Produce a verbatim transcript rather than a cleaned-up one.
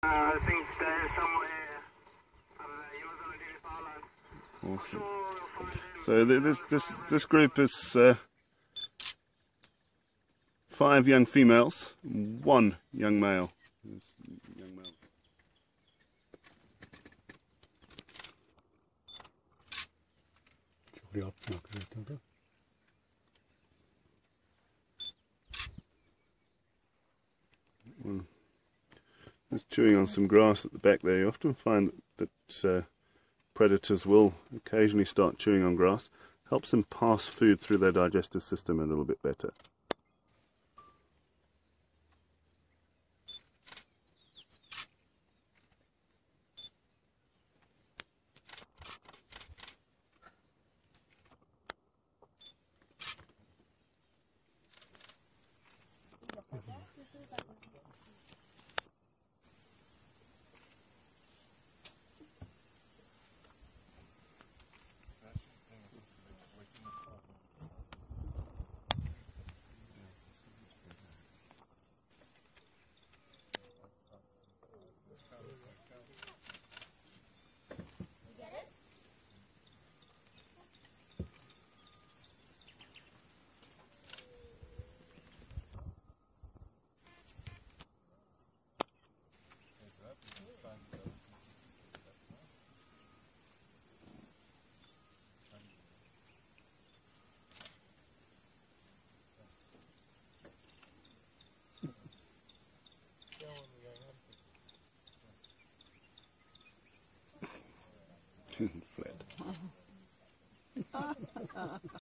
I think there is somewhere. Awesome. So th this this this group is uh, five young females, one young male. Young male. Well, just chewing on some grass at the back there. You often find that, that uh, predators will occasionally start chewing on grass. Helps them pass food through their digestive system a little bit better. Flat.